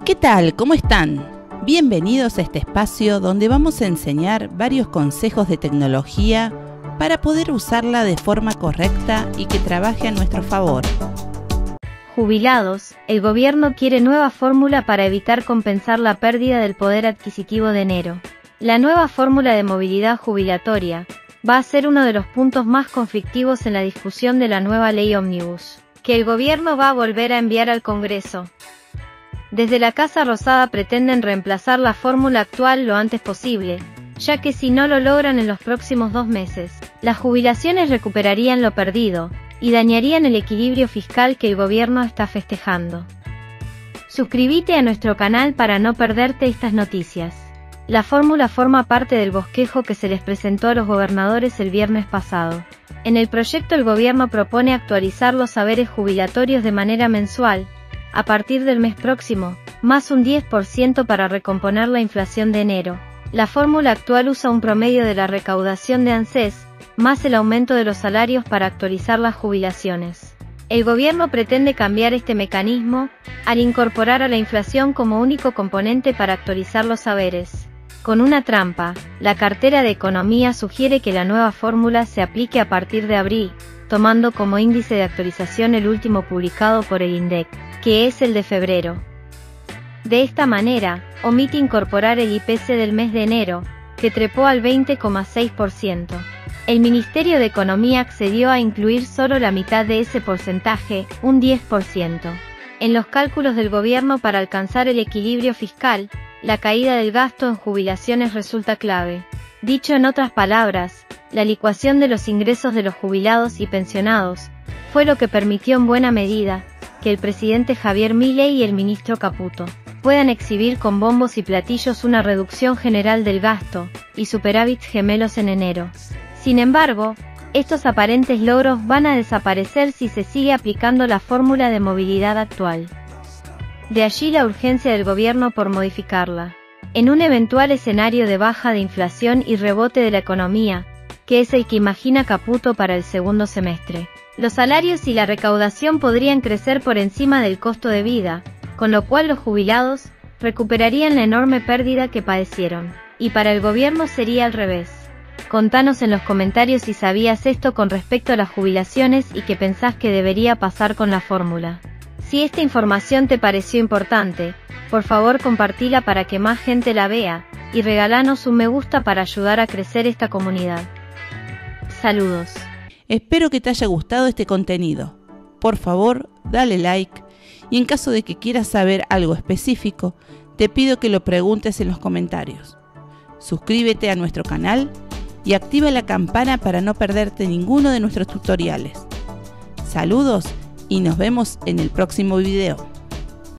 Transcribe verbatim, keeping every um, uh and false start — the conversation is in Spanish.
¿Qué tal? ¿Cómo están? Bienvenidos a este espacio donde vamos a enseñar varios consejos de tecnología para poder usarla de forma correcta y que trabaje a nuestro favor. Jubilados, el gobierno quiere nueva fórmula para evitar compensar la pérdida del poder adquisitivo de enero. La nueva fórmula de movilidad jubilatoria va a ser uno de los puntos más conflictivos en la discusión de la nueva ley ómnibus, que el gobierno va a volver a enviar al Congreso. Desde la Casa Rosada pretenden reemplazar la fórmula actual lo antes posible, ya que si no lo logran en los próximos dos meses, las jubilaciones recuperarían lo perdido y dañarían el equilibrio fiscal que el gobierno está festejando. Suscríbete a nuestro canal para no perderte estas noticias. La fórmula forma parte del bosquejo que se les presentó a los gobernadores el viernes pasado. En el proyecto el gobierno propone actualizar los saberes jubilatorios de manera mensual, a partir del mes próximo, más un diez por ciento para recomponer la inflación de enero. La fórmula actual usa un promedio de la recaudación de ANSES, más el aumento de los salarios para actualizar las jubilaciones. El gobierno pretende cambiar este mecanismo, al incorporar a la inflación como único componente para actualizar los saberes. Con una trampa, la cartera de Economía sugiere que la nueva fórmula se aplique a partir de abril, tomando como índice de actualización el último publicado por el INDEC, que es el de febrero. De esta manera, omite incorporar el I P C del mes de enero, que trepó al veinte coma seis por ciento. El Ministerio de Economía accedió a incluir solo la mitad de ese porcentaje, un diez por ciento. En los cálculos del gobierno para alcanzar el equilibrio fiscal, la caída del gasto en jubilaciones resulta clave. Dicho en otras palabras, la licuación de los ingresos de los jubilados y pensionados fue lo que permitió en buena medida que el presidente Javier Milei y el ministro Caputo puedan exhibir con bombos y platillos una reducción general del gasto y superávits gemelos en enero. Sin embargo, estos aparentes logros van a desaparecer si se sigue aplicando la fórmula de movilidad actual. De allí la urgencia del gobierno por modificarla. En un eventual escenario de baja de inflación y rebote de la economía, que es el que imagina Caputo para el segundo semestre, los salarios y la recaudación podrían crecer por encima del costo de vida, con lo cual los jubilados recuperarían la enorme pérdida que padecieron, y para el gobierno sería al revés. Contanos en los comentarios si sabías esto con respecto a las jubilaciones y qué pensás que debería pasar con la fórmula. Si esta información te pareció importante, por favor compartila para que más gente la vea, y regalanos un me gusta para ayudar a crecer esta comunidad. Saludos. Espero que te haya gustado este contenido. Por favor, dale like y en caso de que quieras saber algo específico, te pido que lo preguntes en los comentarios. Suscríbete a nuestro canal y activa la campana para no perderte ninguno de nuestros tutoriales. Saludos y nos vemos en el próximo video.